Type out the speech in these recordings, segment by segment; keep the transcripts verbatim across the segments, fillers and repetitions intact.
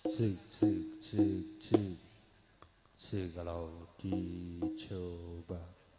Cek, cek, cek, cek, cek kalau dicoba.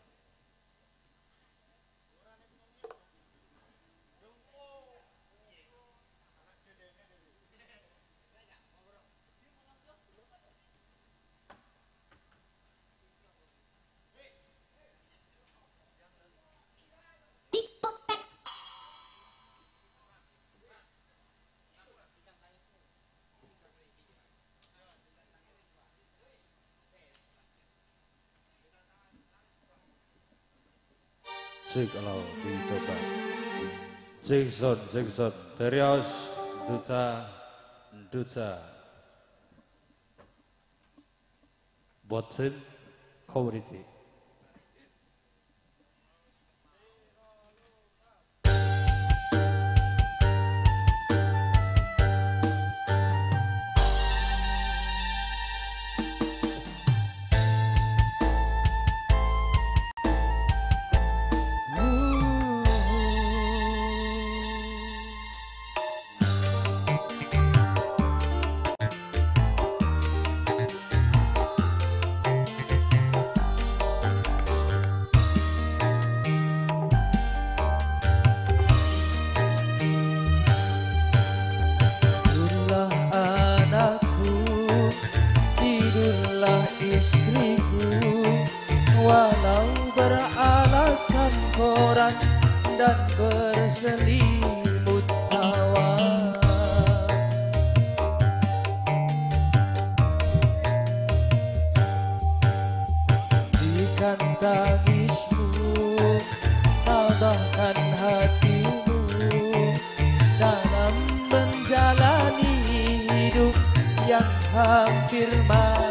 Cek kalau dicoba. Cek son, cek son, terios, duta, duta. Bottom community. Walau beralaskan koran dan berselimut hawa, jika tangismu tabahkan hatimu dalam menjalani hidup yang hampir mati.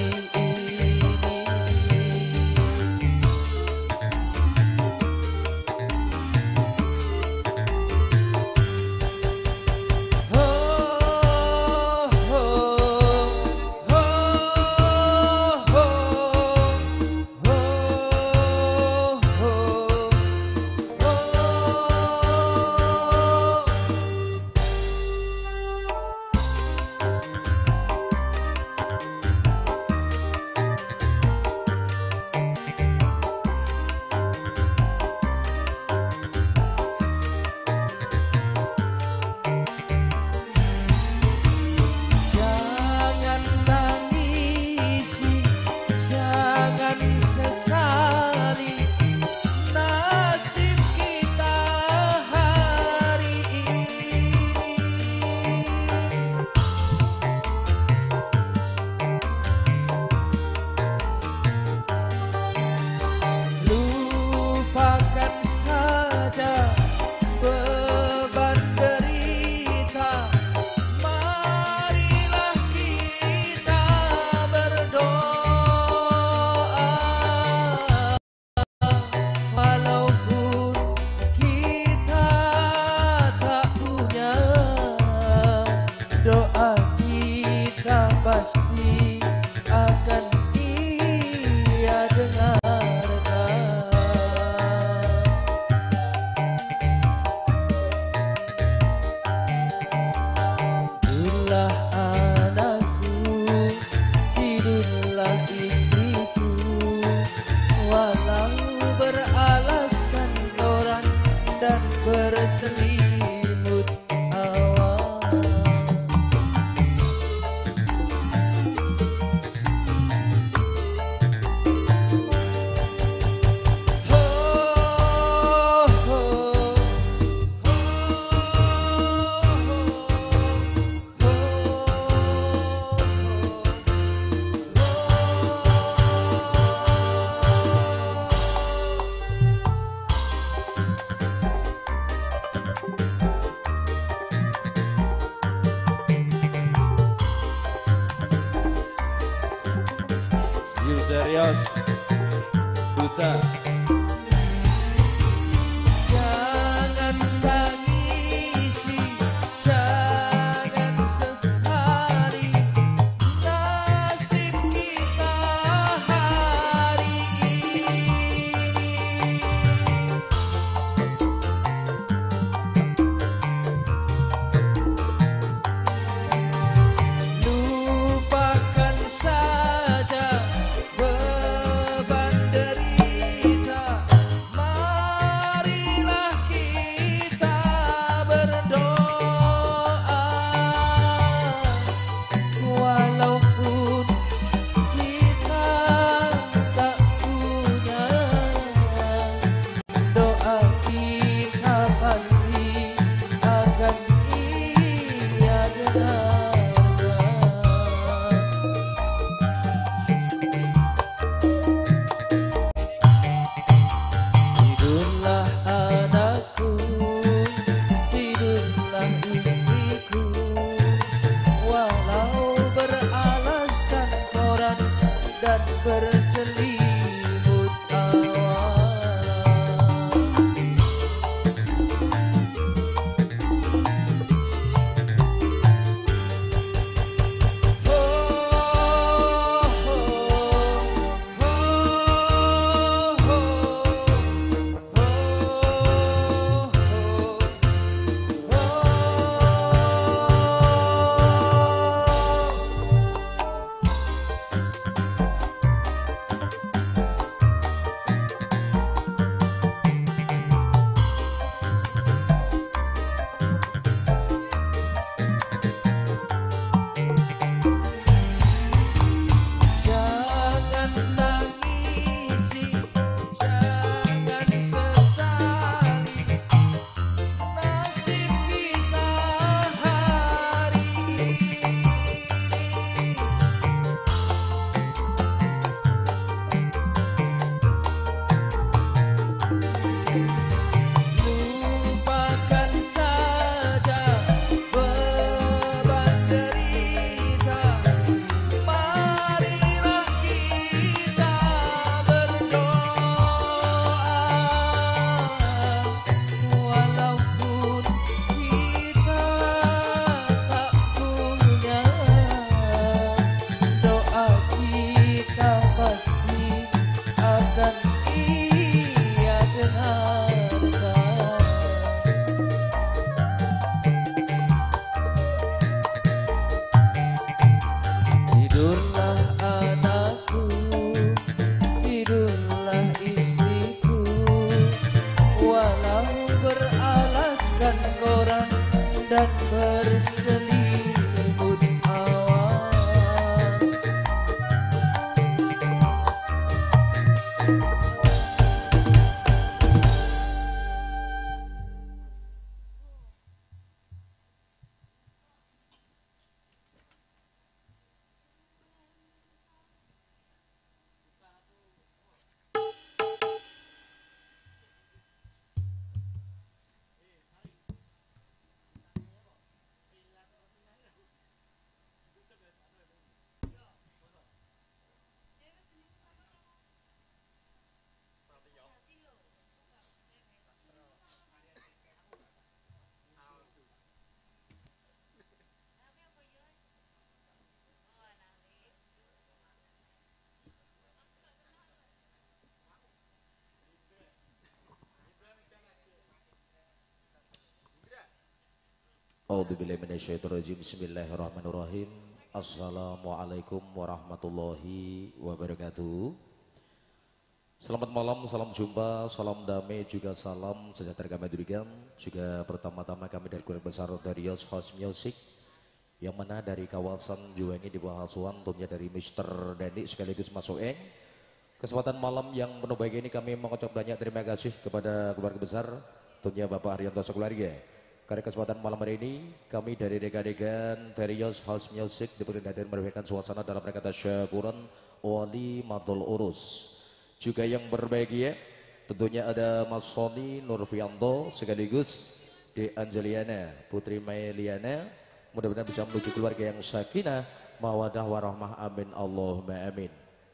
Pasti akan ia dengarkan. Tidurlah anakku, tidurlah istriku, walau beralaskan koran dan berselimut hawa. Terios, duta. Jangan tangisi, jangan sesali nasib kita hari ini. Lupakan dan berselimut awan. A'udzubillahi minasyaitonirrajim. Bismillahirrahmanirrahim. Assalamualaikum warahmatullahi wabarakatuh. Selamat malam, salam jumpa, salam damai, juga salam sejahtera kami dirikan. Juga pertama-tama kami dari keluarga besar Darius House Music, yang mana dari kawasan Juwengi di bawah asuhan tentunya dari mister Dani sekaligus Mas Oeng. Kesempatan malam yang penuh bahagia ini kami mengucap banyak terima kasih kepada keluarga besar tentunya Bapak Haryanto Sekeluarga. Karena kesempatan malam hari ini kami dari rekan-rekan Darius House Music diberikan dan memberikan suasana dalam rangka tasyakuran wali madul urus. Juga yang berbahagia tentunya ada Mas Sony Nurfianto sekaligus De Angeliana Putri Mailiana. Mudah-mudahan bisa menuju keluarga yang sakinah mawadah warahmah, amin Allahumma amin.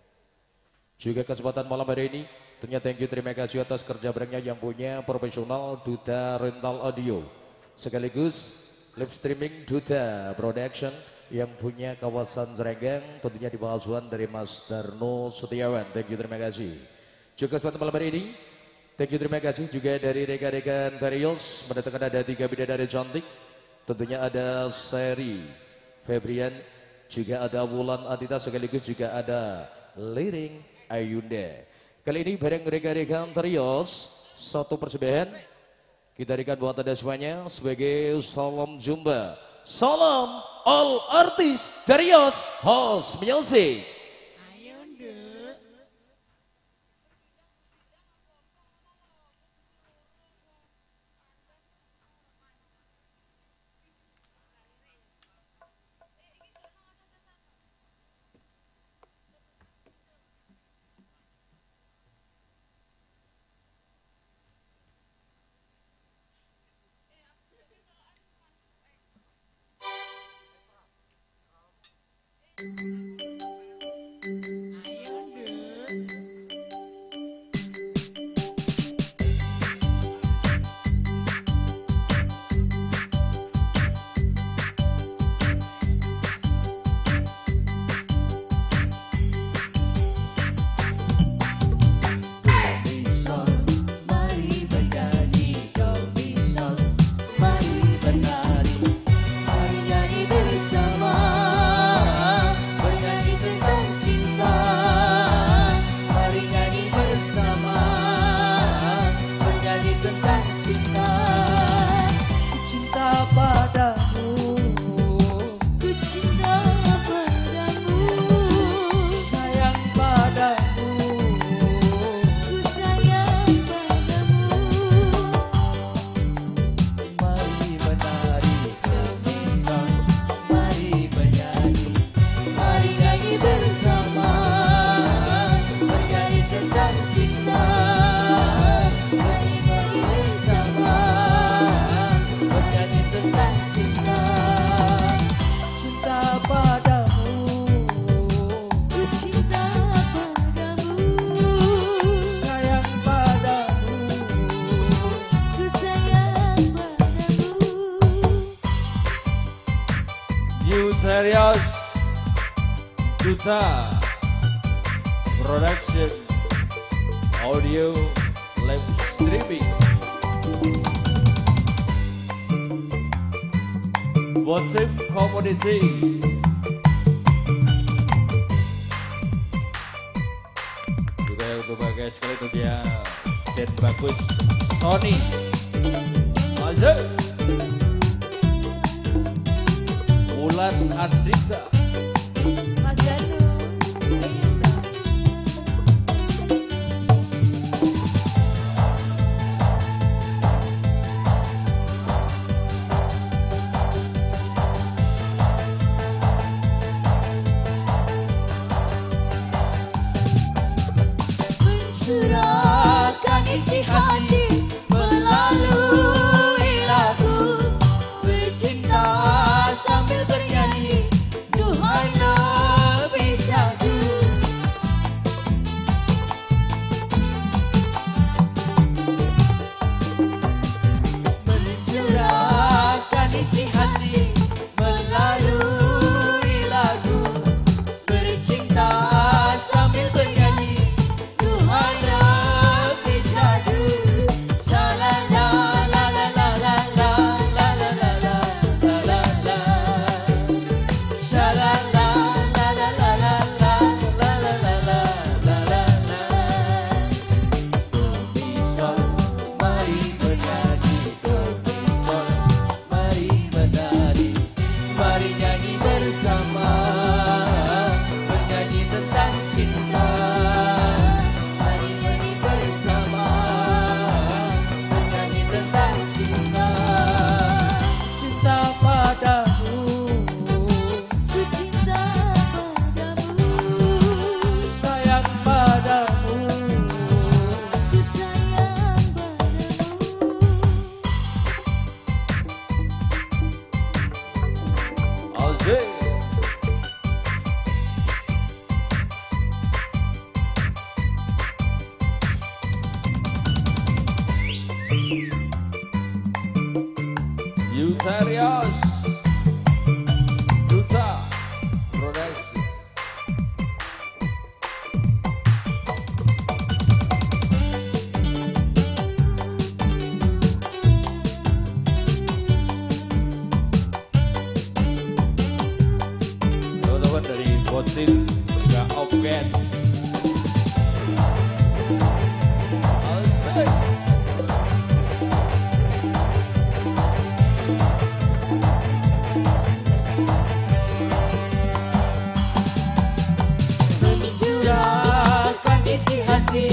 Juga kesempatan malam hari ini tentunya thank you, terima kasih atas kerja barengnya yang punya profesional Duta Rental Audio sekaligus live streaming Duta Production yang punya kawasan Serenggang tentunya di bawah asuhan dari Mas Darno Setiawan. Thank you, terima kasih. Juga kesempatan malam hari ini thank you, terima kasih juga dari rekan-rekan Darius mendatangkan ada tiga bidadari cantik. Tentunya ada Seri Febrian, juga ada Wulan Adita sekaligus juga ada Liring Ayunda. Kali ini bareng rekan-rekan Darius satu persembahan kita berikan buat anda semuanya sebagai salam jumpa, salam all artis Darius House Music. Darius Duta Production Audio Live Streaming Botim Community juga yang berbagai sekali itu dia dan bagus Sony Lanjut. Andrika. Mas Danu. Mencurahkan isi hati melalui lagu, bercinta sambil bernyanyi, Tuhan lebih satu. Mencurahkan isi hati melalui lagu, bercinta sambil bernyanyi, Tuhan lebih satu. La la la la la la la la la la la la la la la. La la la la la la la la la la la la la la la. Do mi sol, mari menyanyi. Do mi sol, mari menari. Mari nyanyi bersama, bernyanyi tentang cinta. Mari nyanyi bersama, bernyanyi tentang cinta. Cinta padamu, Ku cinta padamu. sayang padamu. Ku sayang padamu. Alze. Euterios. Duta Produksi. Teman-teman dari Botin juga Opget. Asik. Mencurahkan isi hati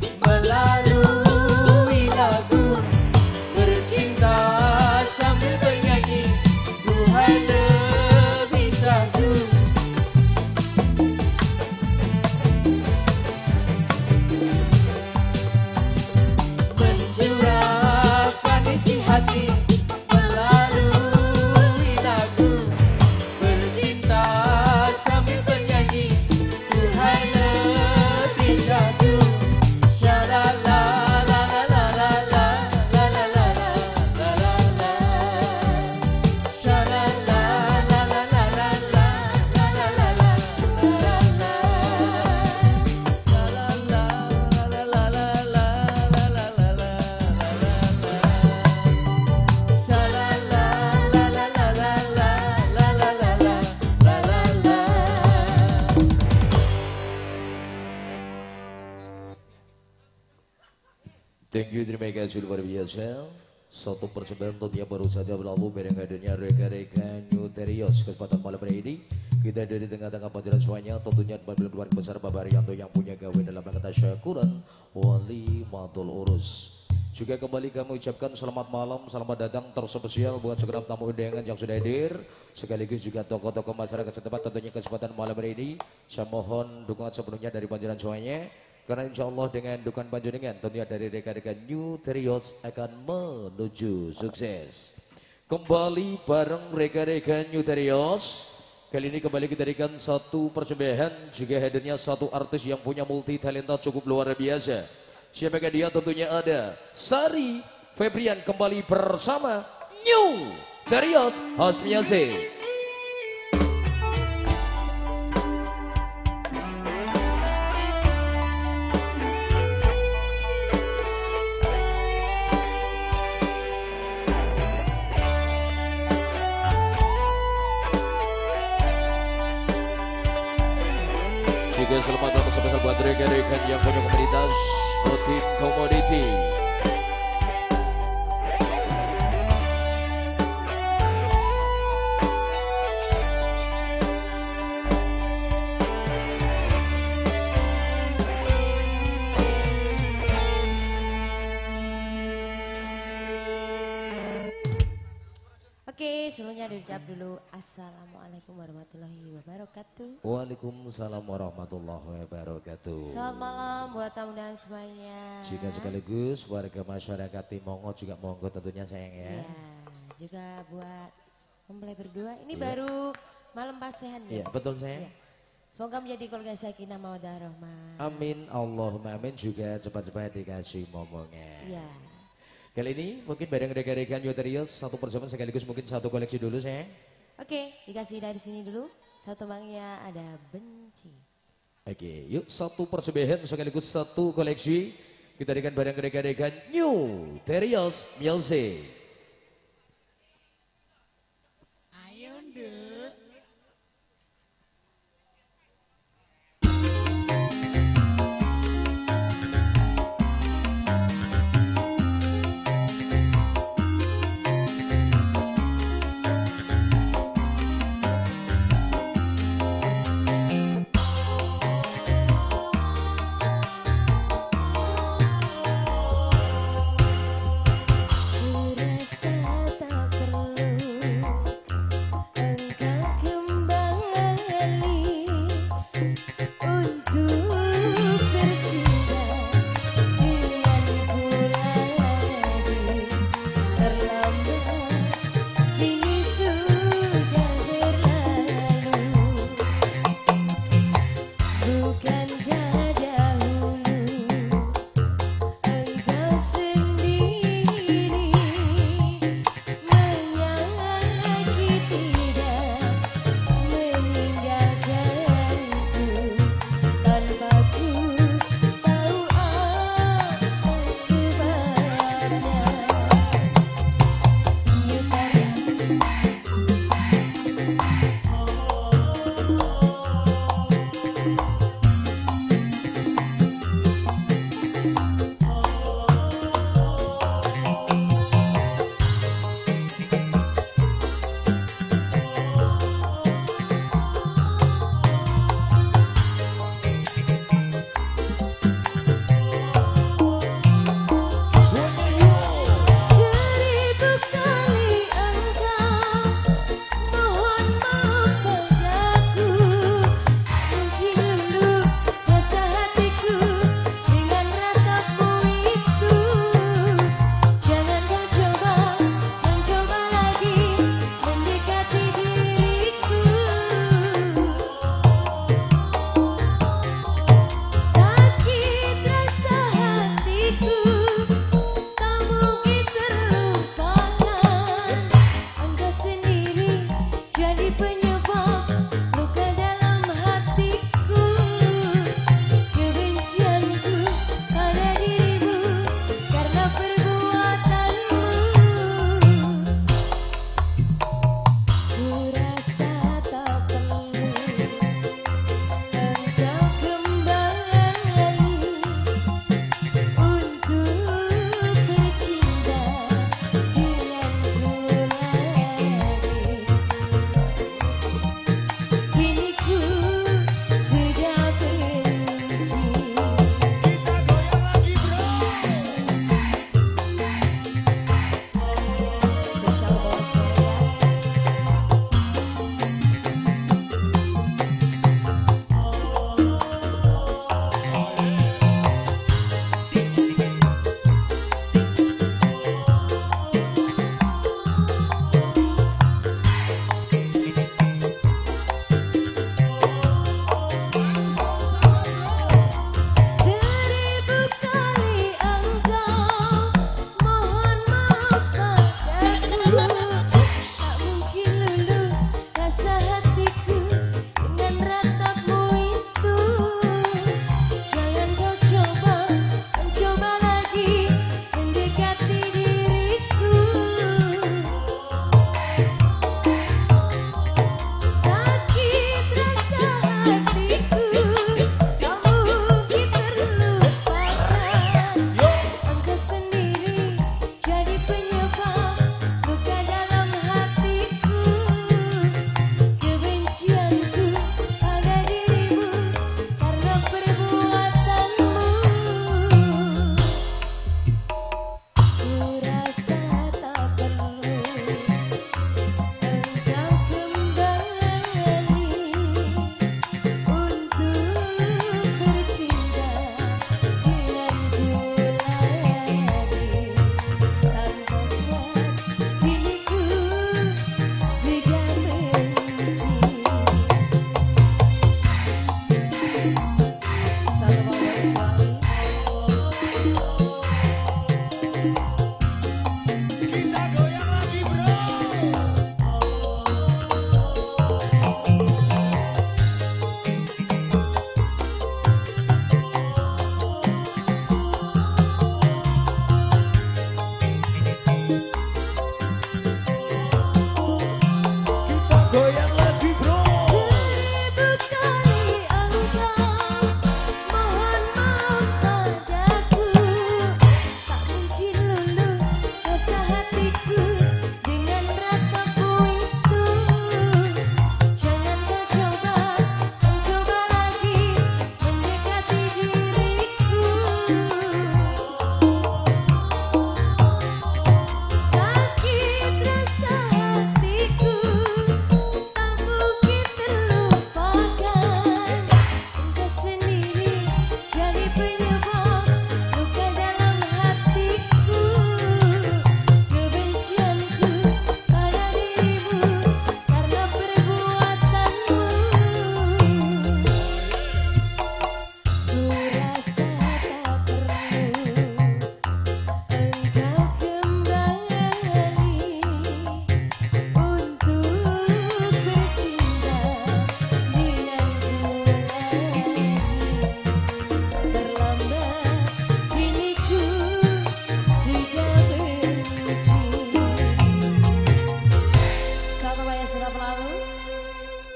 melalui lagu, bercinta sambil bernyanyi, Tuhan lebih satu. Mencurahkan isi hati melalui lagu, bercinta sambil bernyanyi, Tuhan lebih satu. Shalala la la la la la la la la la la la. Shalala la la la la la la la la la la la. Shalala la la la la la la la la la la la. Shalala la la la la la la la la la la la. Thank you, terima kasih luar biasa. Satu persembahan tentunya baru saja berlalu bareng hadirnya rekan-rekan Euterios. Kesempatan malam hari ini kita dari tengah-tengah pelajaran semuanya, tentunya Babil keluarga besar Bapak Arianto yang punya gawe dalam kata syukuran wali matul urus. Juga kembali kami ucapkan selamat malam, selamat datang terspesial buat segenap tamu undangan yang sudah hadir, sekaligus juga tokoh-tokoh masyarakat setempat. Tentunya kesempatan malam hari ini saya mohon dukungan sepenuhnya dari panjenengan semuanya, karena insya Allah dengan dukungan panjenengan tentunya dari rekan-rekan Euterios akan menuju sukses. Kembali bareng rekan-rekan Euterios. Kali ini kembali kita berikan satu persembahan, juga hadirnya satu artis yang punya multi talenta cukup luar biasa. Siapakah dia? Tentunya ada Sari Febrian kembali bersama Euterios House Music. Juga selamat malam spesial buat rekan-rekan yang punya komunitas Botin Komoditi. Oke, sebelumnya diucap dulu Assalamualaikum warahmatullahi wabarakatuh. Waalaikumsalam warahmatullahi wabarakatuh. Selamat malam buat tamu dan semuanya. Juga sekaligus warga masyarakat Timongo juga monggo tentunya sayang ya. Ya, juga buat mempelai berdua. Ini Iya. baru malam pasehan ya. Iya, betul sayang. Iya. Semoga menjadi keluarga sakinah mawaddah rahmah. Amin, Allahumma amin, juga cepat-cepat dikasih momongnya. Iya. Kali ini mungkin bareng rekan-rekan Yoterios satu perjamuan sekaligus mungkin satu koleksi dulu sayang. Oke, dikasih dari sini dulu. Satu bangnya ada benci. Oke, yuk satu persembahan sekaligus satu koleksi. Kita dengan bareng rekan-rekan New Terios Music. Ayo nduk. Sudah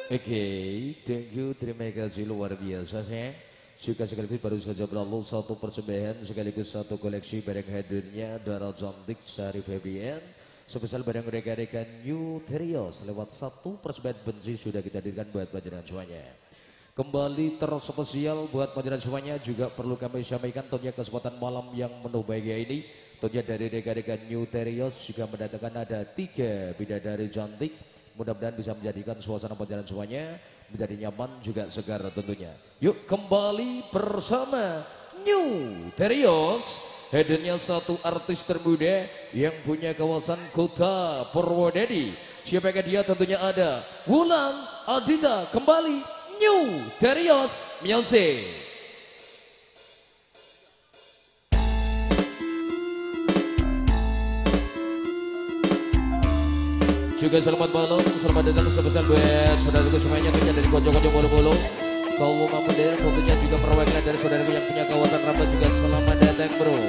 Oke, thank you, terima kasih luar biasa saya. Juga sekaligus baru saja berlalu satu persembahan sekaligus satu koleksi barang hadirnya Dara Cantik Sari Febrian. Sebesar barang rekan-rekan New Terios lewat satu persembahan benci sudah kita hadirkan buat panjenengan semuanya. Kembali terspesial buat panjenengan semuanya juga perlu kami sampaikan tentunya kesempatan malam yang penuh bahagia ini. Tentunya dari rekan-rekan New Terios juga mendatangkan ada tiga bidadari cantik. Mudah-mudahan bisa menjadikan suasana perjalanan semuanya menjadi nyaman juga segar tentunya. Yuk kembali bersama New Terios. Hadirnya satu artis termuda yang punya kawasan kota Purwodadi. Siapakah dia? Tentunya ada Wulan Adita. Kembali New Terios Music. Juga selamat malam, selamat datang sebesar buat saudaraku semuanya kerja dari kocok-kocok bolo-bolo. Kaum muda tentunya juga perwakilan dari saudaraku yang punya kawasan Rambut juga selamat datang bro.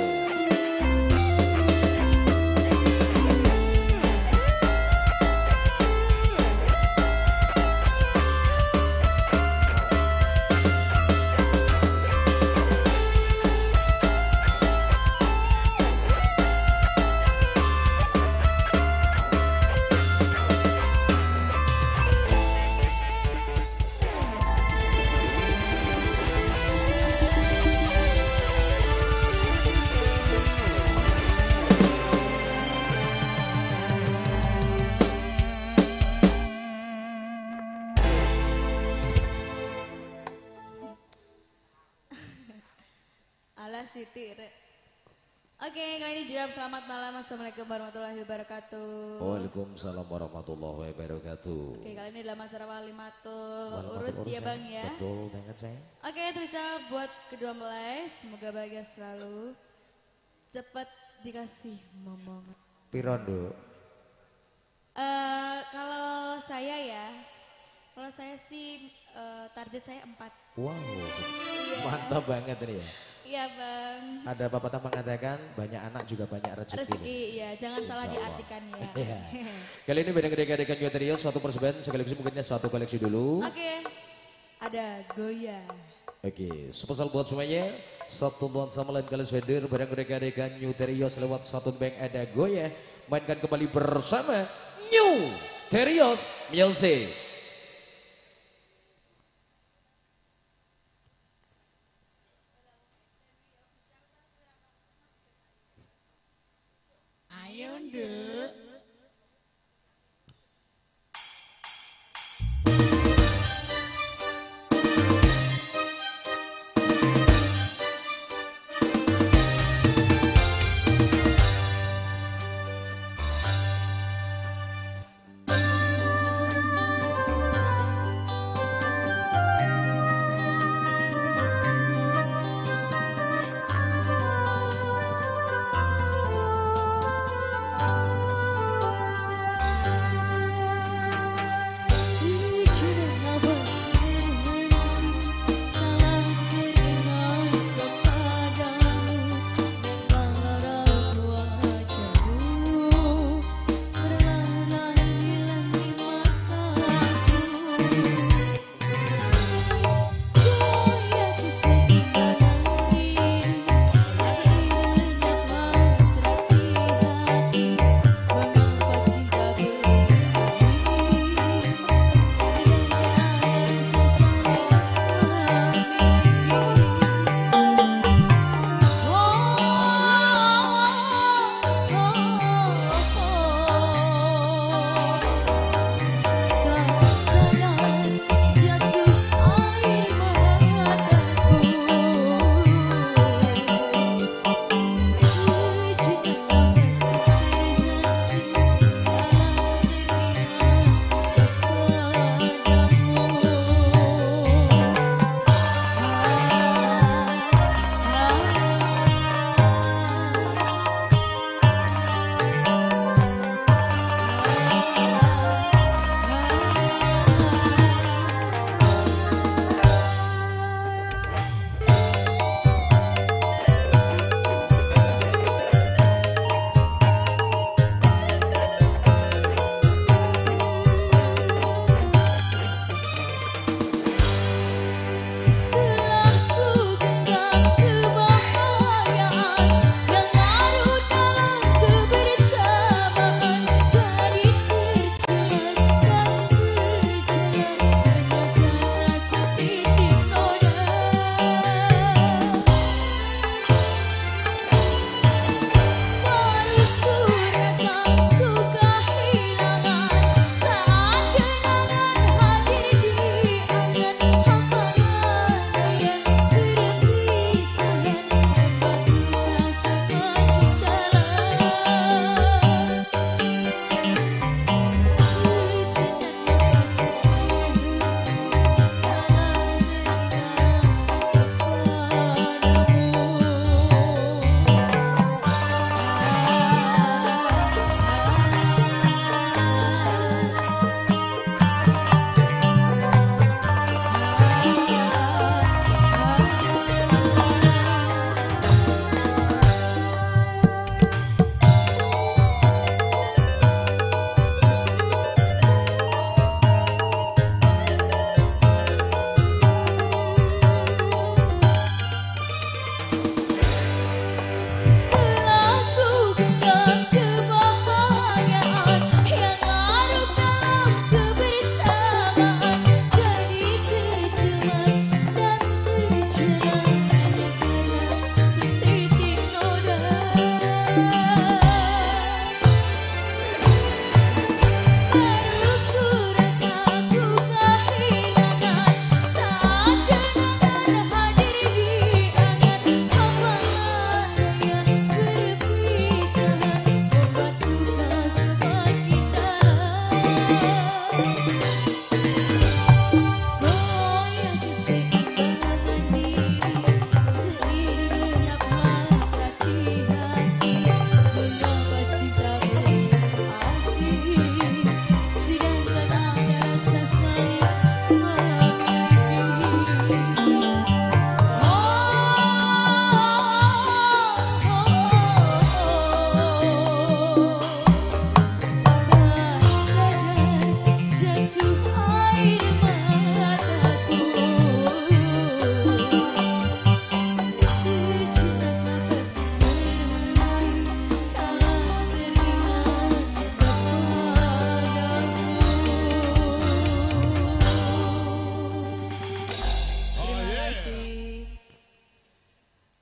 Siti. Oke, kali ini jawab selamat malam. Assalamualaikum warahmatullahi wabarakatuh. Waalaikumsalam warahmatullahi wabarakatuh. Oke, kali ini dalam acara Walimatul Urus ya Bang ya. Betul banget saya. Oke, terucap buat kedua mempelai, semoga bahagia selalu. Cepat dikasih momong. Pirondo. Uh, kalau saya ya, kalau saya sih uh, target saya empat. Wow, yeah. Mantap banget ini ya. Iya Bang. Ada pepatah mengatakan banyak anak juga banyak rezeki. Rezeki, iya. Jangan salah diartikan ya. Iya. Kali ini bareng rekan-rekan New Terios satu persembahan sekaligus mungkinnya satu koleksi dulu. Oke. Ada Goya. Oke, spesial buat semuanya. Satu nuansa lain kali hadir bareng rekan-rekan New Terios lewat satu bank ada Goya. Mainkan kembali bersama New Terios Music.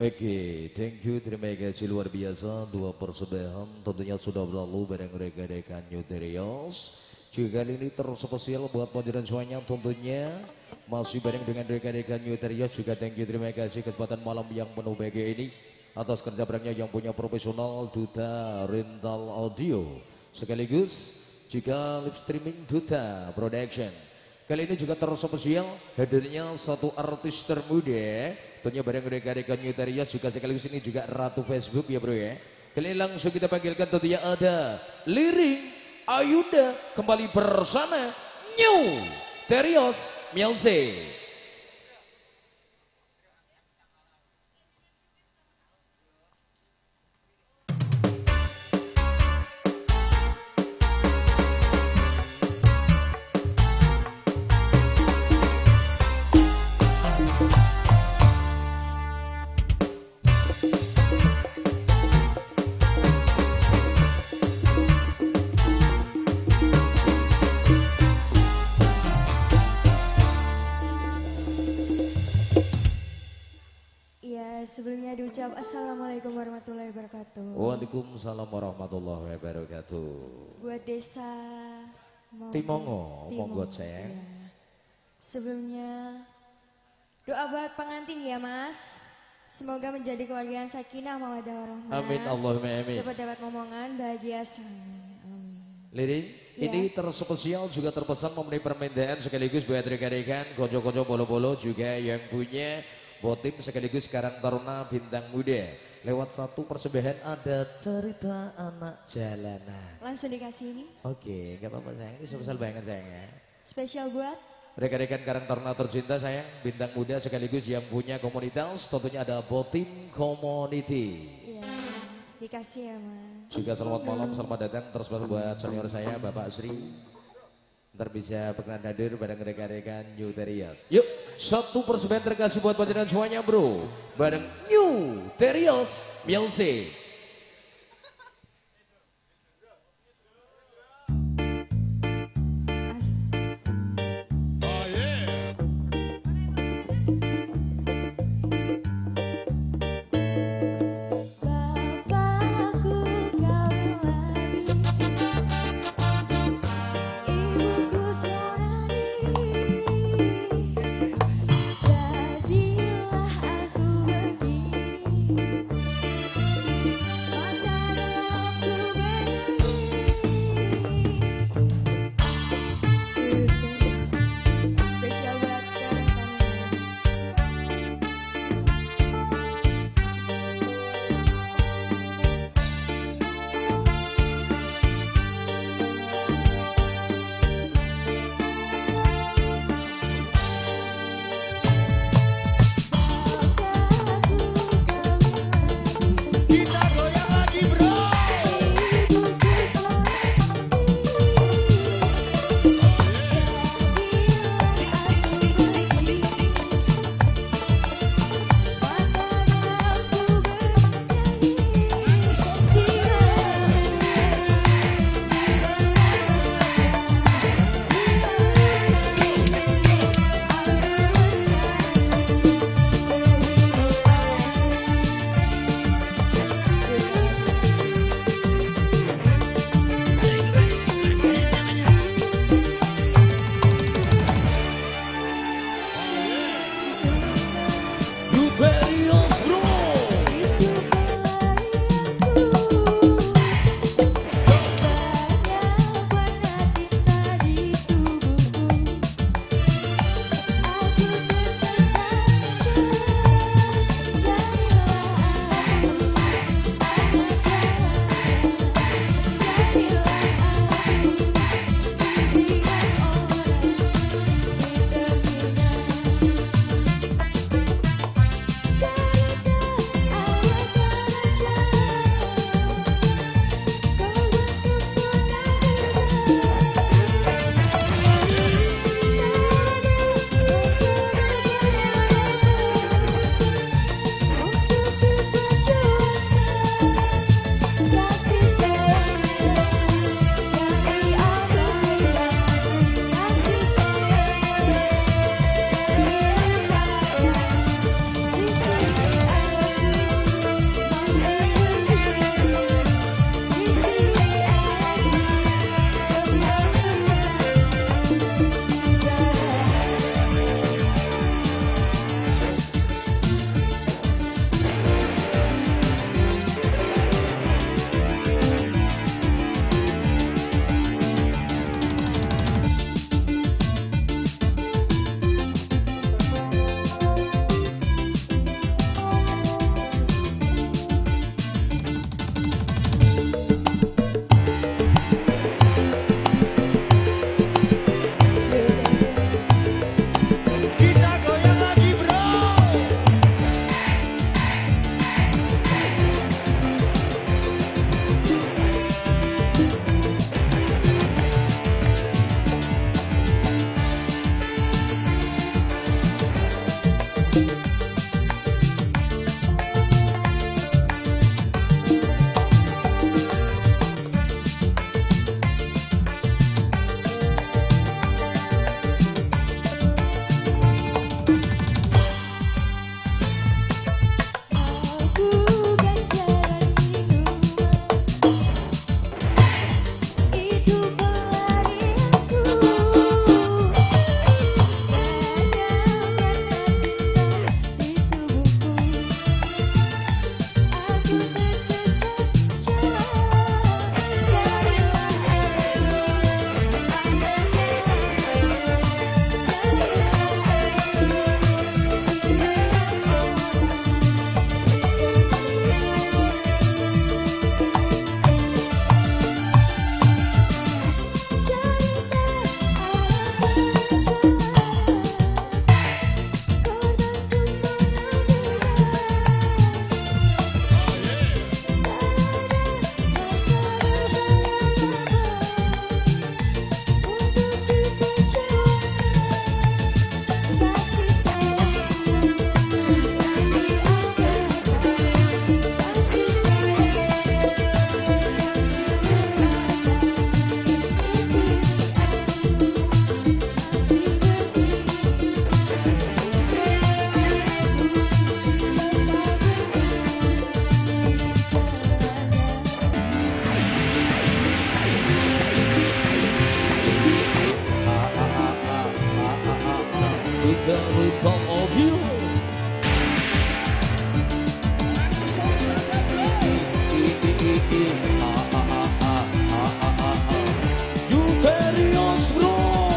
Oke, thank you, terima kasih luar biasa. Dua persembahan tentunya sudah berlalu bareng rekan-rekan Yuterios. Juga kali ini terspesial buat pelajaran semuanya tentunya masih bareng dengan rekan-rekan Yuterios. Juga thank you, terima kasih kesempatan malam yang penuh bahagia ini atas kerja barengnya yang punya profesional Duta Rental Audio sekaligus juga live streaming Duta Production. Kali ini juga terspesial hadirnya satu artis termuda tentunya bareng rekan-rekan Yuterios juga sekaligus ini juga Ratu Facebook ya bro ya. Kali ini langsung kita panggilkan tentunya ada Liring Ayuda kembali bersama New Terios Music. Sebelumnya diucap Assalamualaikum warahmatullahi wabarakatuh. Waalaikumsalam warahmatullahi wabarakatuh. Buat desa Mongo, Timongo, monggo sayang. Ya. Sebelumnya doa buat pengantin ya mas. Semoga menjadi keluarga yang sakinah mawaddah warahmah. Amin Allahumma amin. Cepat dapat momongan bahagia semuanya. Amin. Liring, Ya. ini terspesial juga terpesan memenuhi permintaan sekaligus buat rekan-rekan kojo-kojo bolo-bolo juga yang punya botim sekaligus Karang Taruna Bintang Muda. Lewat satu persembahan ada cerita anak jalanan. Langsung dikasih ini. Oke, gak apa-apa sayang, ini spesial banget sayang ya. Spesial buat Rekan-rekan Karang Taruna tercinta sayang, Bintang Muda sekaligus yang punya komunitas, tentunya ada Botim Community. ya, dikasih ya mas. Juga selamat malam, selamat datang terus buat senior saya Bapak Sri. Ntar bisa berkenan hadir bareng rekan-rekan Yuterios. Yuk, satu persembahan terkasih buat panjenengan semuanya bro. Bareng Yuterios Music. Bapakku kawin lagi, ibuku sorari, jadilah aku begini. dari Tokyo. Juterius bro.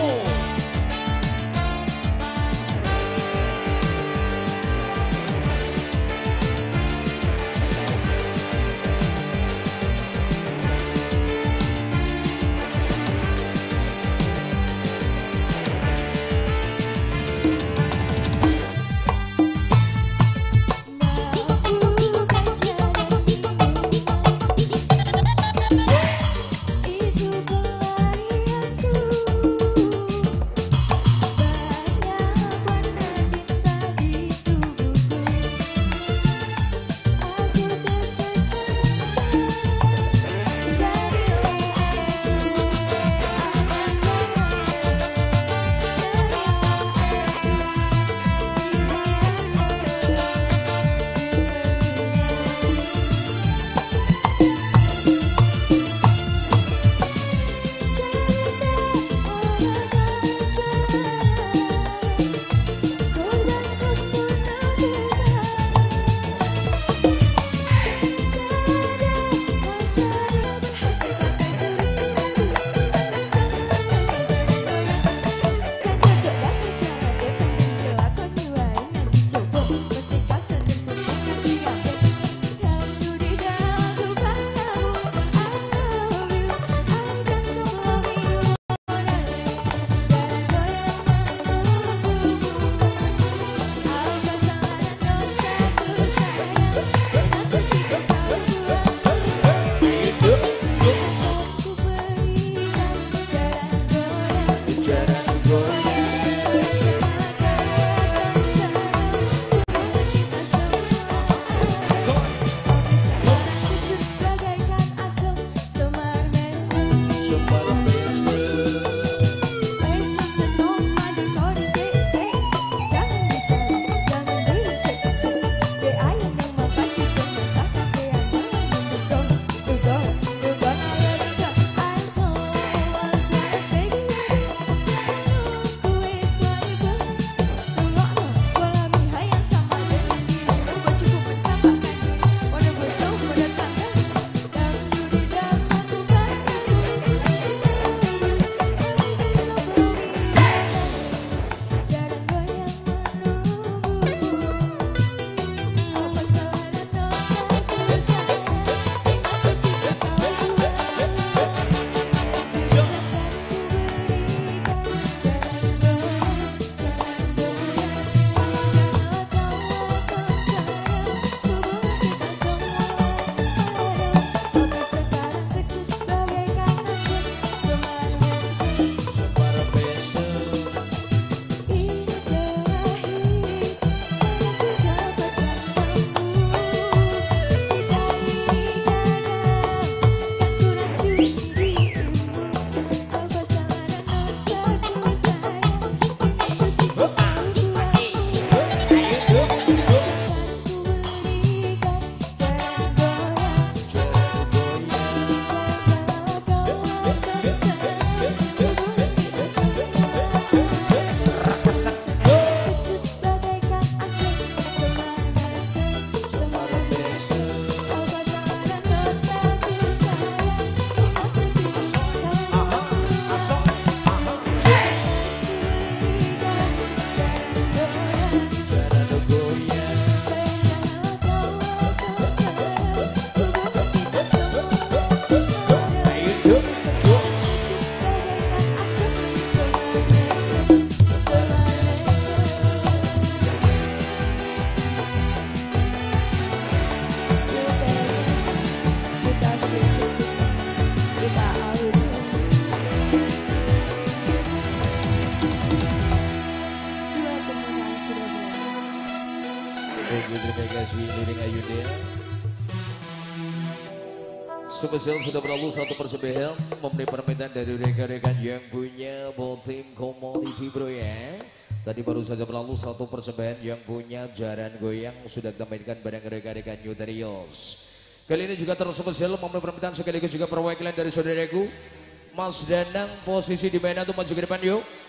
Spesial sudah berlalu satu persebaya memenuhi permintaan dari rekan-rekan yang punya Botim Community bro ya. Tadi baru saja berlalu satu persembahan yang punya Jaran Goyang sudah kita mainkan bareng rekan-rekan Juterius. Kali ini juga terspesial memenuhi permintaan sekaligus juga perwakilan dari saudaraku Mas Danang, posisi di mana tuh maju ke depan yuk.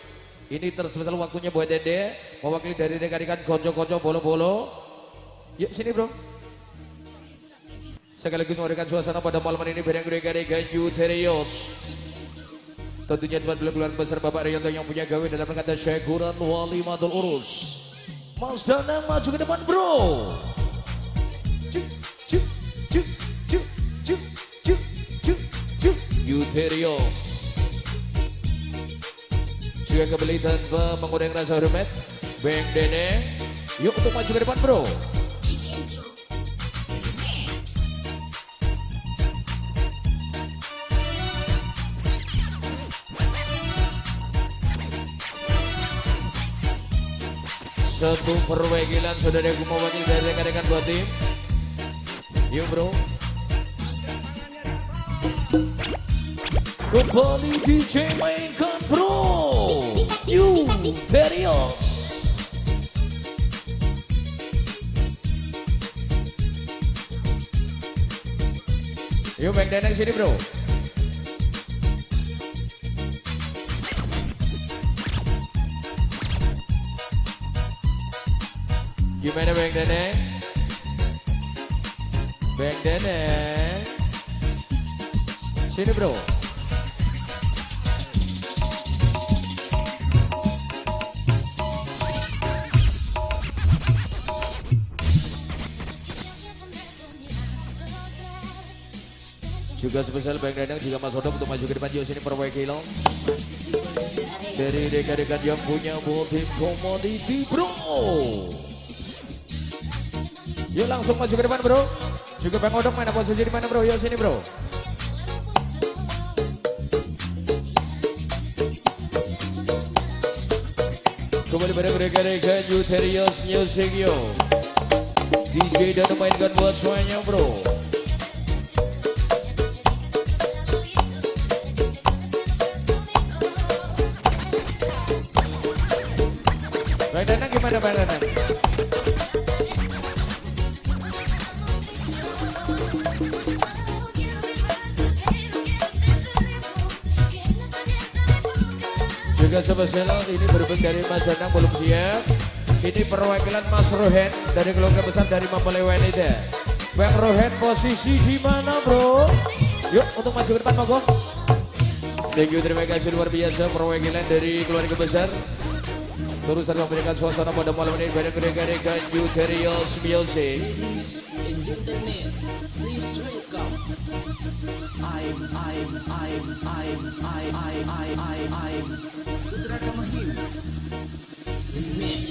Ini terspesial waktunya buat Dede, mewakili dari rekan-rekan konco-konco bolo-bolo. Yuk sini bro. Sekaligus memberikan suasana pada malam ini bareng rekan-rekan Yuterios. Tentunya buat keluarga besar Bapak Rianto yang punya gawe dalam kata syukuran wali madul urus. Mas Danang maju ke depan bro. Cuk cuk cuk cuk cuk cuk cuk cuk Yuterios. Juga kembali tanpa mengundang rasa hormat Bang Dene. Yuk untuk maju ke depan bro. Satu perwakilan saudaraku mewakili dari rekan-rekan buat tim. Yuk bro. Kembali D J mainkan bro. Yuterios. Yuk Bang Deneng sini bro. Gimana Bang Deneng? Bang Deneng sini bro. Juga spesial Bang Deneng juga Mas Hodok untuk maju ke depan. Yuk sini perwakilan dari rekan-rekan yang punya motif komoditi bro. Yuk langsung maju ke depan bro. Juga Bang Hodok mana posisi di mana bro? Yuk sini bro. Kembali pada rekan-rekan Yuterios Music yo. D J dan mainkan buat semuanya bro. Bang Danang gimana Bang Danang? Juga spesial ini berhubung dari Mas Danang belum siap. Ini perwakilan Mas Rohen dari keluarga besar dari Mempelai Wanita. Bang Rohen posisi di mana bro? Yuk untuk maju ke depan monggo. Thank you, terima kasih luar biasa perwakilan dari keluarga besar. Terus serta memberikan suasana pada malam ini pada rekan-rekan Yuterios Music. Ladies and gentlemen, please welcome. I'm, I'm, I'm, I'm, I, I, I, I, I'm Putra Kamahim. Remix.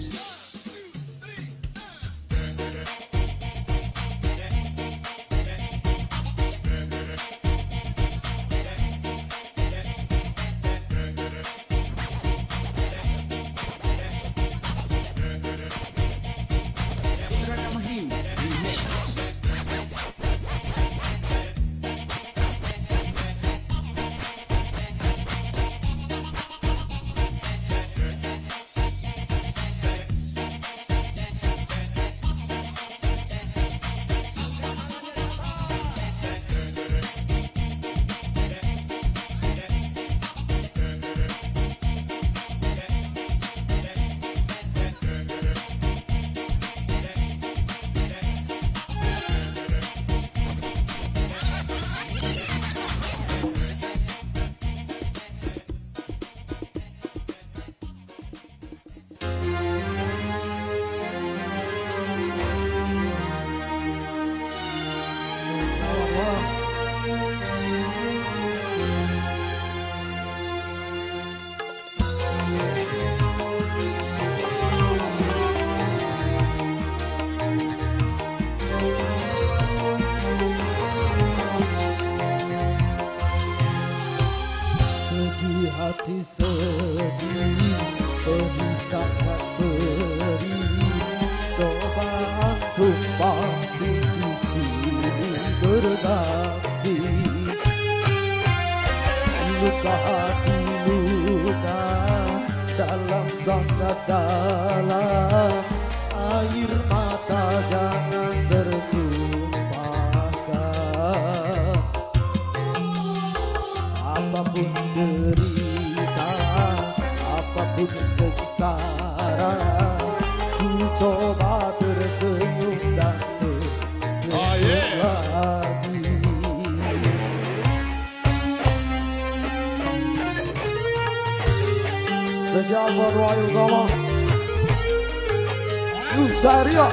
hati sedih, penuh sangat perih. Coba tumpah di sini berbakti. Luka hati luka dalam sangat dalam. Air mata jangan tertumpahkan. Apapun derita, apapun Spesial buat Wahyu Gama Susario.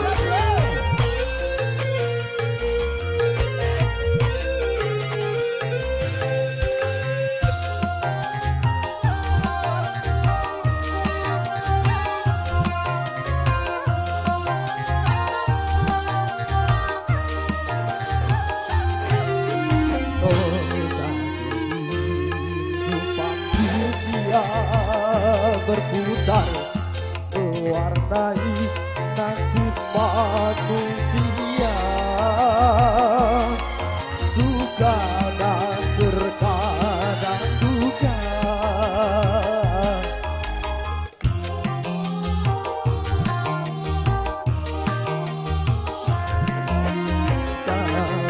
Berputar mewarnai nasib manusia, suka dan terkadang duka. Dalam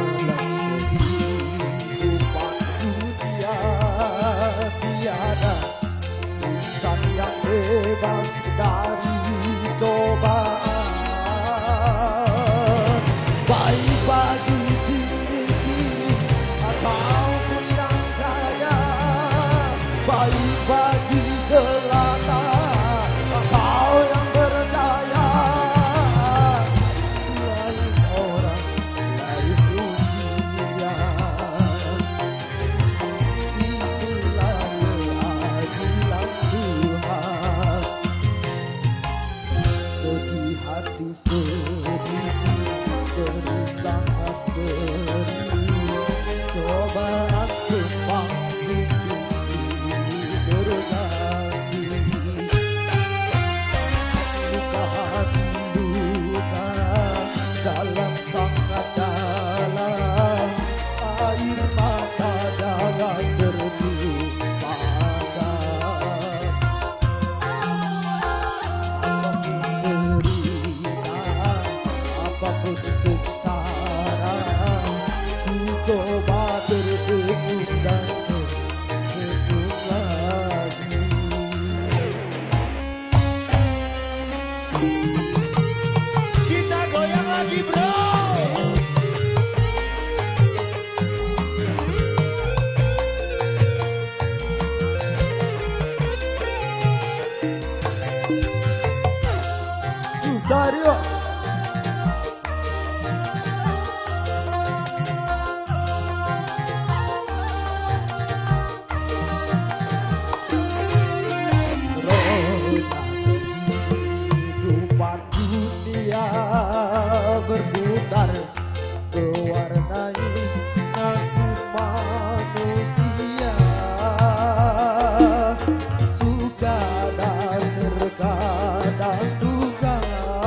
kehidupan dunia tiada yang bebas dari cobaan, baik bagi si miskin ataupun yang kaya, baik bagi jelata atau yang percaya. Lain orang, lain dunia, itulah keadilan Tuhan. Sedih hati sedih, beri sangat beri, cobaan tepang divisi berganti. Luka hati luka dalam sangat dalam, air mata jangan terlupakan. Apapun sengsara, ku coba tersenyum dan tersenyum lagi. Kita goyang lagi bro. Dario. Kehidupan dunia berputar mewarnai nasib manusia, suka dan terkadang duka.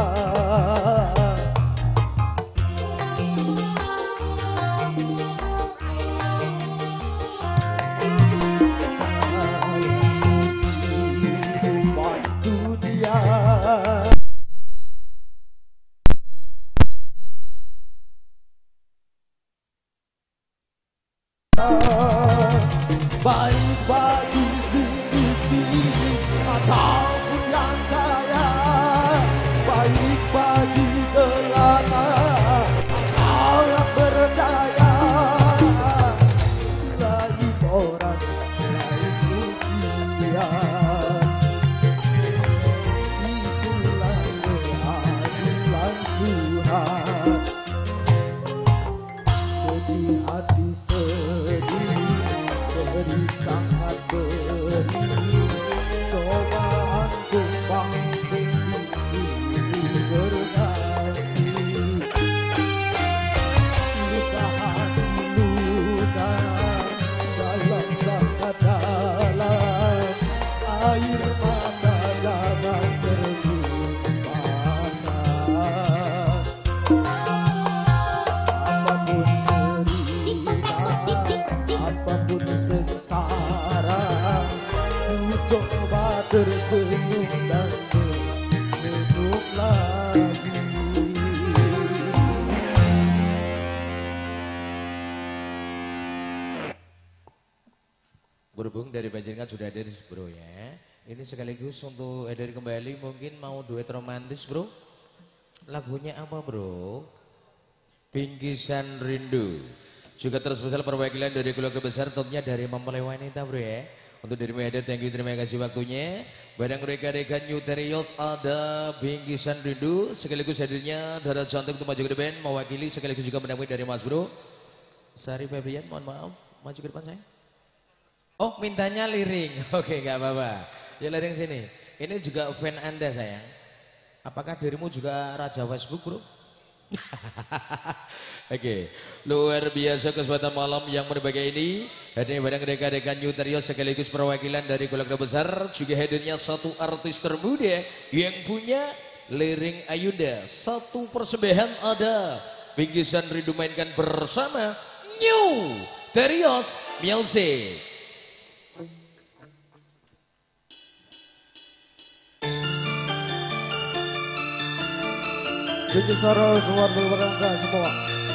Kehidupan dunia baik bagi si miskin ataupun yang kaya, baik bagi jelata atau yang percaya. Lain orang, lain dunia, itulah keadilan Tuhan. Sedih hati sedih, beri sangat beri, cobaan tumpang divisi berganti. Luka hati luka dalam sangat dalam, air mata jangan terlupakan. Apapun derita, apapun sengsara, ku coba tersenyum dan tersenyum lagi. Berhubung dari Panjenengan sudah hadir bro ya. Ini sekaligus untuk hadir kembali, mungkin mau duet romantis bro. Lagunya apa bro? Bingkisan Rindu. Juga terus besar perwakilan dari keluarga besar tentunya dari mempelai wanita bro ya. Untuk dirimu Eder, thank you, terima kasih waktunya. Barang rekan-rekan New Terios ada bingkisan rindu sekaligus hadirnya Dara Cantik untuk maju ke depan mewakili sekaligus juga mendampingi dari Mas Bro Sari Febrian, mohon maaf maju ke depan saya. Oh mintanya liring, oke nggak apa-apa. Ya liring sini. Ini juga fan Anda sayang. Apakah dirimu juga raja Facebook Bro? Oke, luar biasa kesempatan malam yang berbahagia ini. Hadirnya barang rekan-rekan New Terios sekaligus perwakilan dari keluarga besar. Juga hadirnya satu artis termuda yang punya liring Ayunda. Satu persembahan ada bingkisan rindu mainkan bersama New Terios Music. Jadi Saro semua berbarangka semua.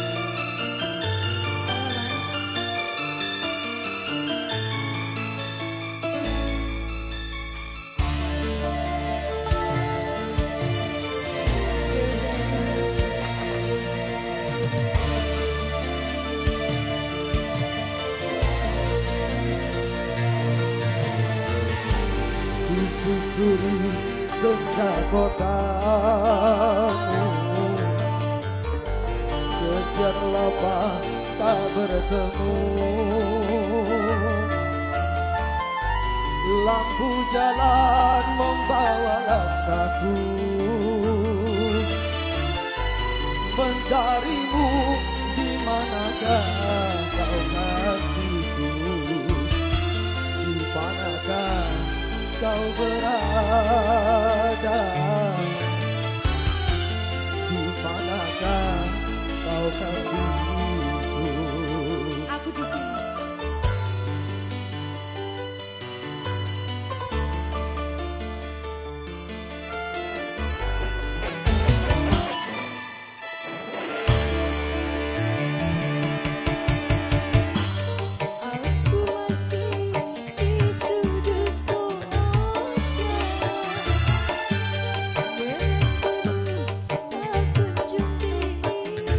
Disusuri senja kotamu, sekian lama tak bertemu. Lampu jalan membawa langkahku mencarimu, di manakah kau kasihku, di manakah kau berada, di manakah kau kasihku. Aku di sini. Aku masih di sudut kota, tak kunjung tiba.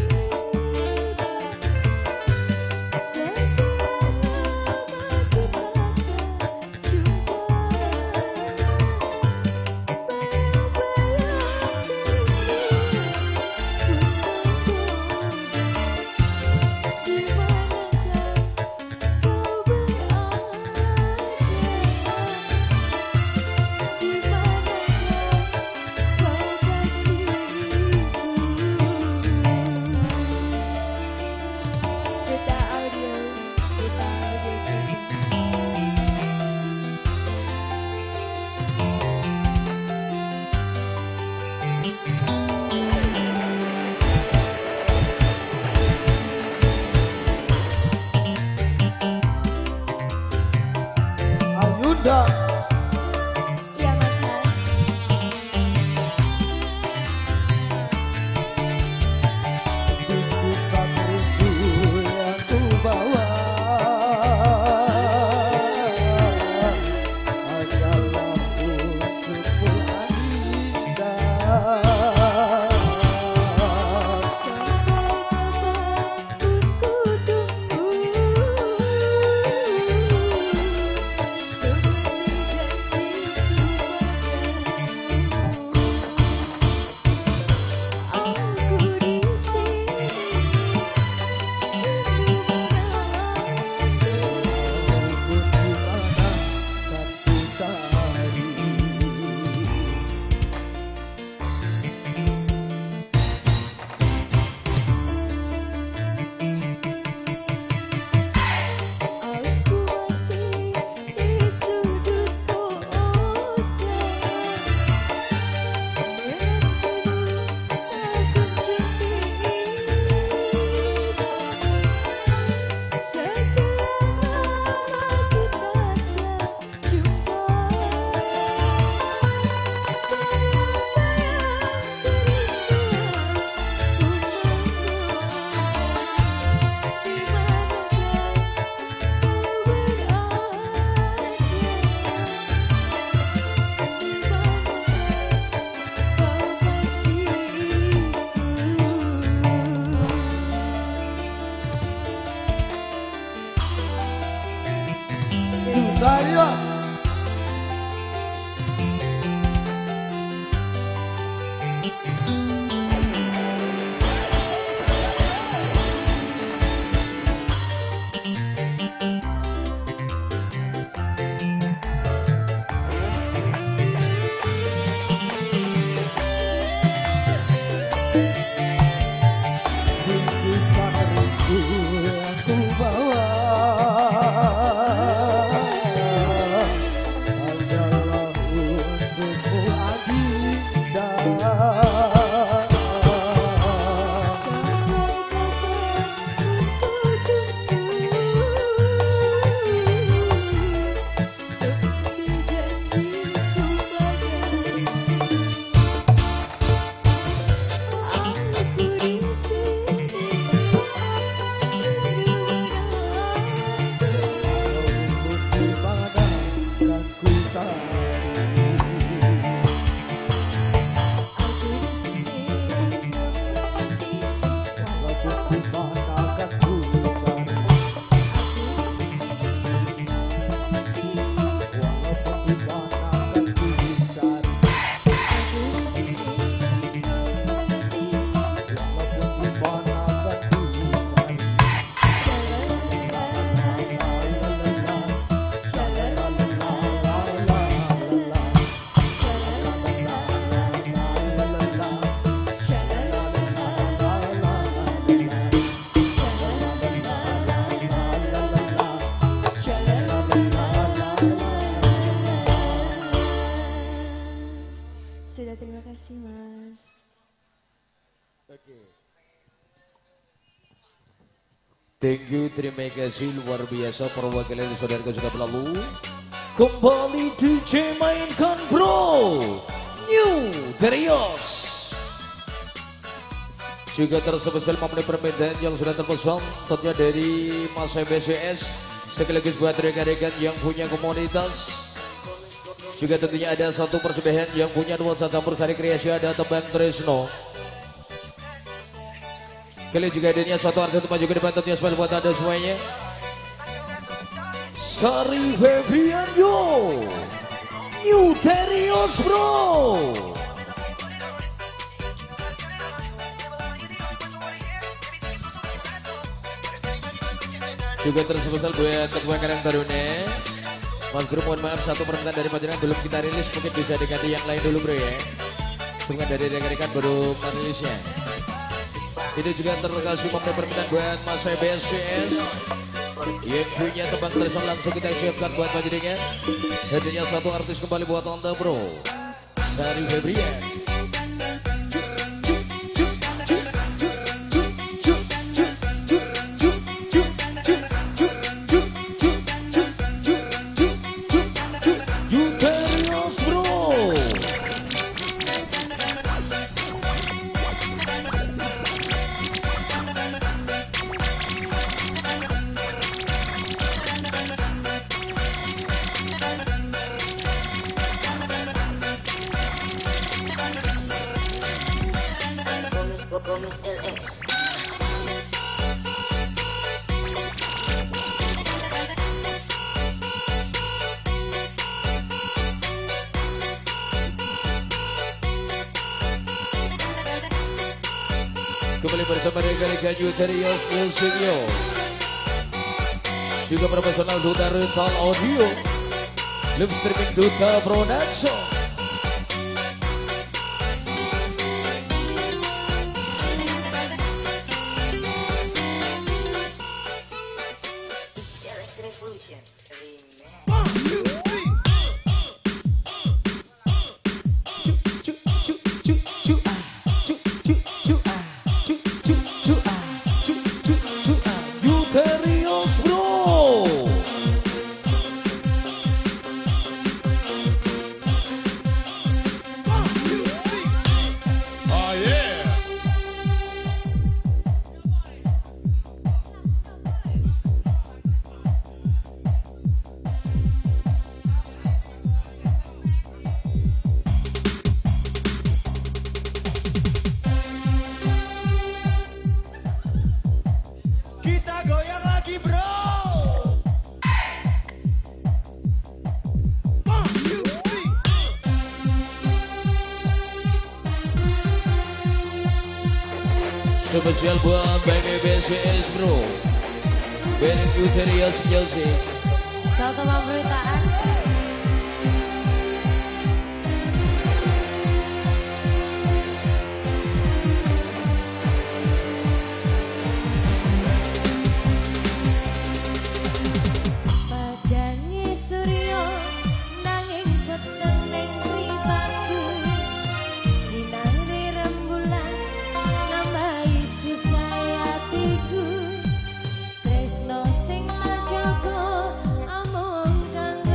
Ayunda. Iya Mas Hal. Bingkisan rindu yang ku bawa hanyalah untukmu Ayunda. Sampai kapanpun ku tunggu, seperti janjiku padamu. Aku di sini rindu menanti. Maupun di mana kan ku cari. Sudah, terima kasih Mas. Oke. Thank you, terima kasih luar biasa perwakilan saudara sudah berlalu. Kembali D J mainkan bro, New Terios. Juga terspesial memenuhi permintaan yang sudah terpesan tentunya dari Mas B C S. Sekaligus buat rekan-rekan yang punya komunitas. Juga tentunya ada satu persembahan yang punya dua campur sari kreasi, ada Tebang Tresno. Kali juga adanya satu artis tempat juga depan tentunya spesial buat anda semuanya. Sari Febian yo, New Terios bro. Juga terspesial buat ketua Karang Taruna Mas Bro, mohon maaf satu permintaan dari panjenengan belum kita rilis, mungkin bisa diganti yang lain dulu bro ya. Bukan dari rekan-rekan baru merilisnya. Ini juga terkasih memenuhi permintaan buat Mas B S C S yang punya tebang tersebut, langsung kita siapkan buat panjenengan. Hadirnya satu artis kembali buat anda bro, dari Febrian. Gomez L X. Kembali bersama rekan-rekan Terios Music Yo. Juga profesional Duta Rental Audio, live streaming Duta Production. Revolution. Terios bro. Oh yeah. Kita goyang lagi bro. Spesial buat B B C S bro, Band Terios Music. Satu pemberitaan. Padange surya nanging peteng ning mripatku, sinare rembulan nambahi susah hatiku, tresno sing tak jaga amung kanggo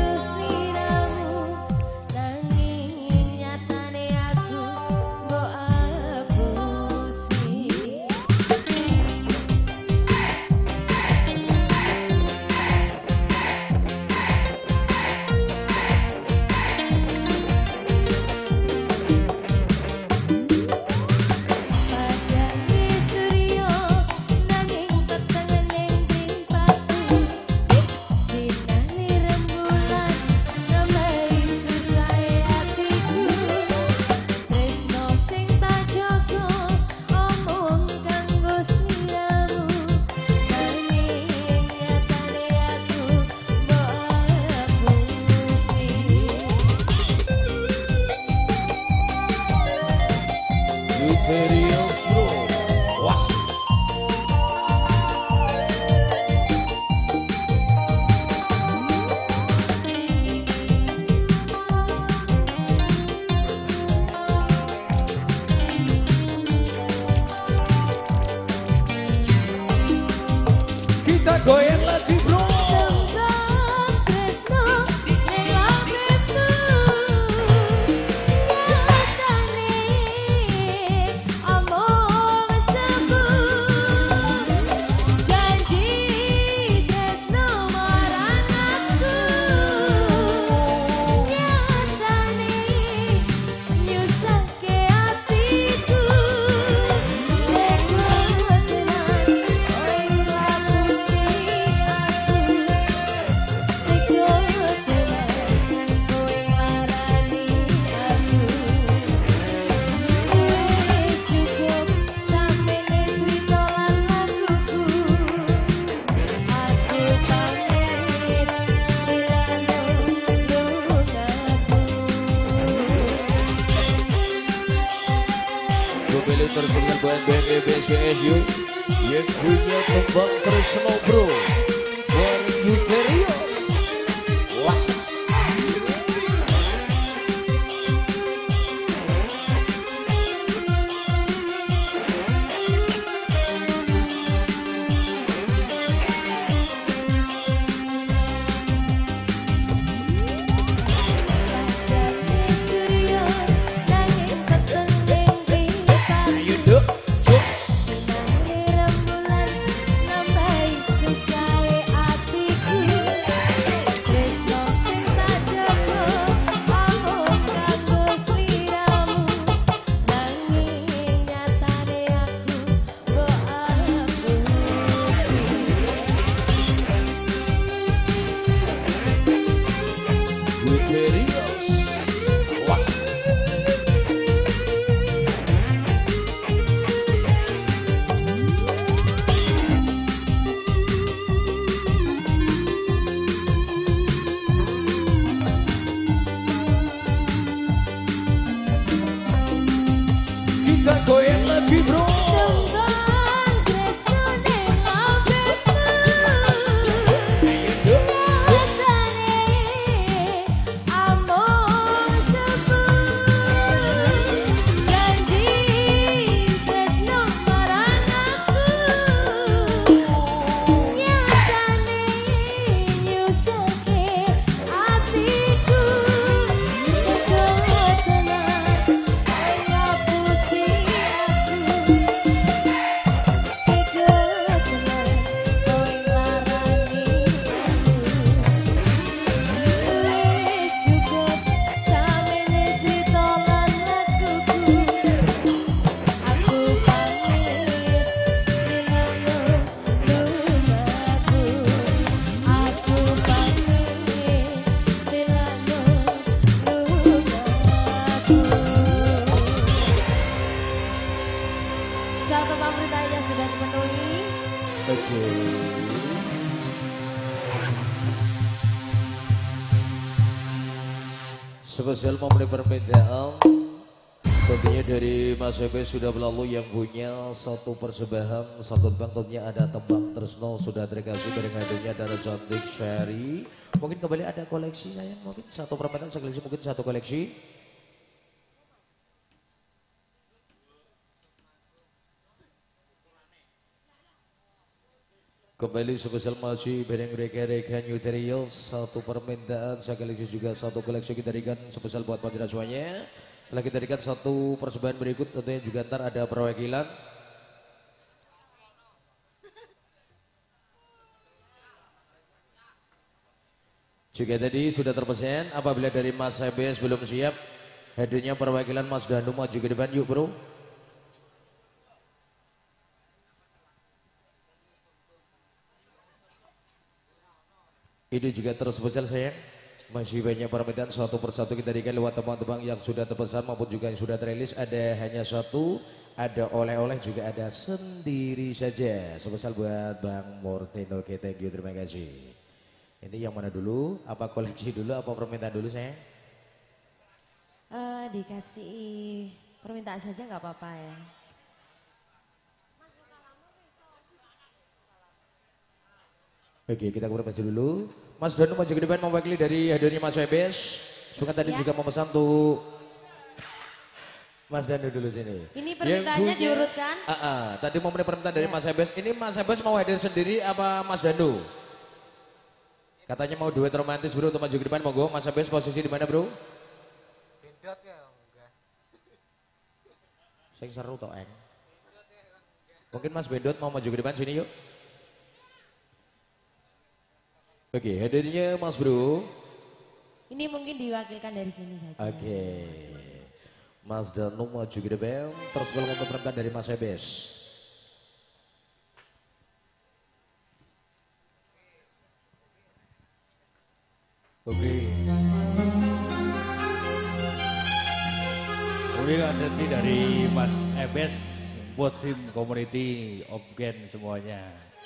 kembali terus buat B G B C S U yang punya tembang Tresno bro Warren Euterios was kita goyang lagi bro. Satu pemberitahuan sudah dipenuhi. Oke. Spesial momen permintaan tentunya dari Mas Ebe sudah berlalu yang punya satu persembahan satu tembang tentunya ada tembang Tresno sudah terkasih dari ngadunya dari cantik Sherry. Mungkin kembali ada koleksi sayang mungkin satu permintaan sekali mungkin satu koleksi. Kembali spesial masih bareng reka-reka Euterios satu permintaan sekaligus juga satu koleksi kita berikan spesial buat panjenengan semuanya. Setelah kita berikan satu persembahan berikut tentunya juga ntar ada perwakilan. Juga tadi sudah terpesan apabila dari Mas Ebes belum siap hadirnya perwakilan Mas Danu maju ke depan yuk bro. Ini juga terus spesial sayang. Masih banyak permintaan satu persatu kita berikan lewat teman-teman yang sudah terpesan maupun juga yang sudah terilis. Ada hanya satu, ada oleh-oleh juga ada sendiri saja. Spesial buat Bang Mortino. Oke, thank you, terima kasih. Ini yang mana dulu? Apa koleksi dulu? Apa permintaan dulu sayang? Uh, dikasih permintaan saja nggak apa-apa ya. Oke, kita konfirmasi dulu. Mas Danu maju ke depan mewakili dari hadirnya Mas Ebes. Suka tadi ya. Juga memesan tuh Mas Danu dulu sini. Ini permintaannya punya, diurutkan? Uh, uh, tadi mau permintaan dari ya. Mas Ebes. Ini Mas Ebes mau hadir sendiri apa Mas Danu? Katanya mau duet romantis bro untuk maju ke depan. Monggo Mas Ebes posisi di mana bro? Bendot ya enggak. Saya seru toh eng. Mungkin Mas Bendot mau maju ke depan sini yuk. Oke, hadirnya Mas Bro. Ini mungkin diwakilkan dari sini saja. Oke, Mas Danu maju ke depan. Terus kalau untuk perempuan dari Mas Ebes. Oke. Kemudian nanti dari Mas Ebes buat tim community Obgen semuanya.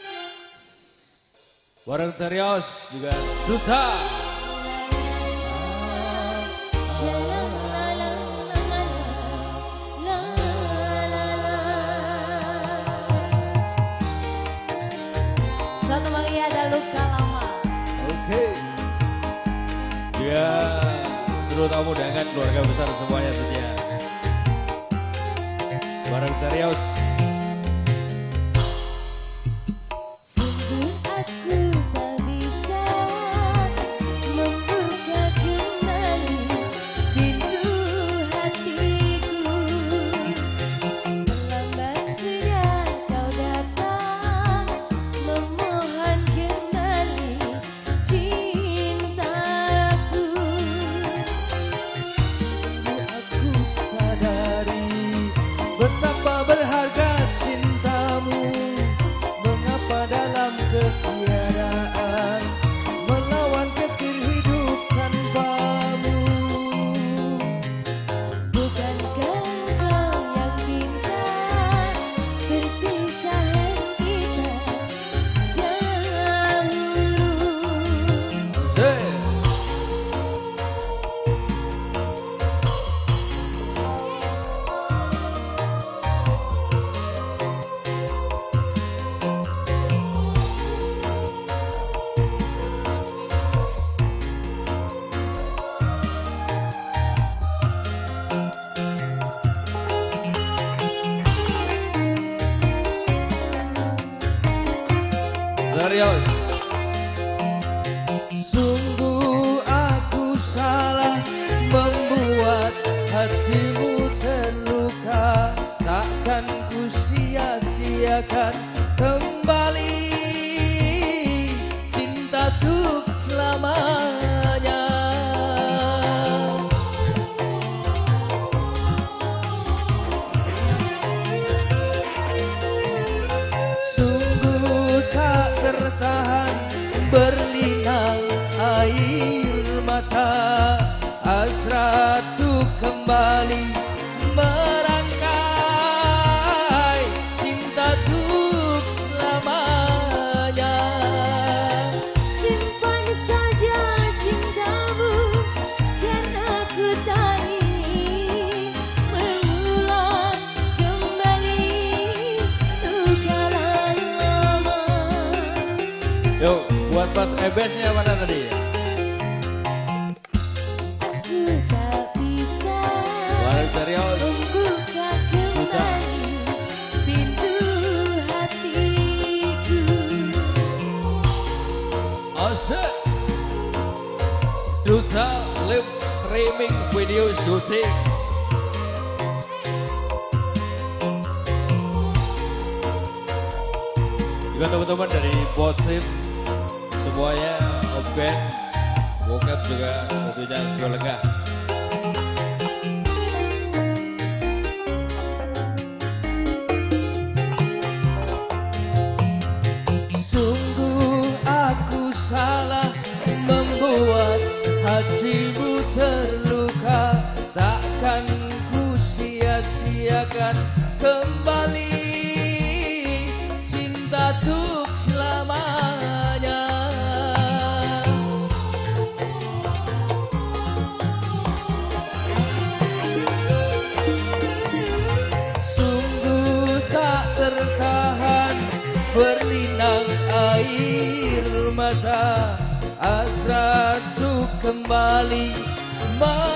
Warren Euterios juga Duta. seluruh tamu undangan keluarga besar semuanya setia. Bareng Serius. Sungguh aku tak bisa membuka kembali pintu hatiku. Terlambat sudah kau datang memohon kembali cintaku. Aku sadari betapa berharga cintamu. Mengapa dalam ketiadaan melawan ketir hidup tanpamu. Bukankah kau yang minta perpisahan kita dahulu. Serius. Sungguh aku salah membuat hatimu terluka. Takkan ku sia-siakan kembali cinta untuk selamanya. Sungguh tak tertahan berlinang air mata. Hasratku kembali merangkai cinta untuk selamanya. Simpan saja cintamu, karena aku tak ingin mengulang kembali luka lama. Yuk, buat pas ebesnya mana tadi? Aku tak bisa Bareng Serius. membuka kembali pintu hatiku. Asik. Duta live streaming video shooting. Juga teman-teman dari Botim semuanya, Oben, bokap juga tentunya keluarga. Sungguh aku salah membuat hatimu terluka. Takkan ku sia-siakan kembali cinta untuk selamanya. Sungguh tak tertahan berlinang air mata. Hasratku kembali